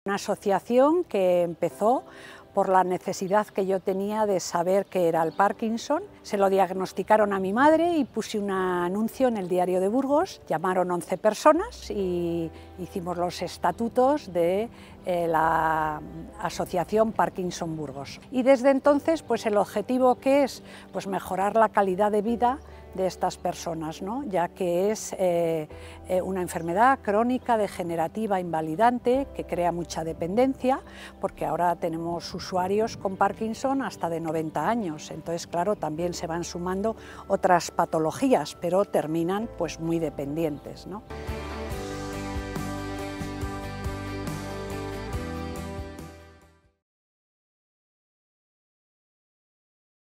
Una asociación que empezó por la necesidad que yo tenía de saber qué era el Parkinson. Se lo diagnosticaron a mi madre y puse un anuncio en el Diario de Burgos. Llamaron 11 personas y hicimos los estatutos de la Asociación Parkinson Burgos. Y desde entonces, pues el objetivo que es pues mejorar la calidad de vida de estas personas, ¿no? Ya que es una enfermedad crónica, degenerativa, invalidante, que crea mucha dependencia, porque ahora tenemos usuarios con Parkinson hasta de 90 años, entonces claro, también se van sumando otras patologías, pero terminan pues muy dependientes, ¿no?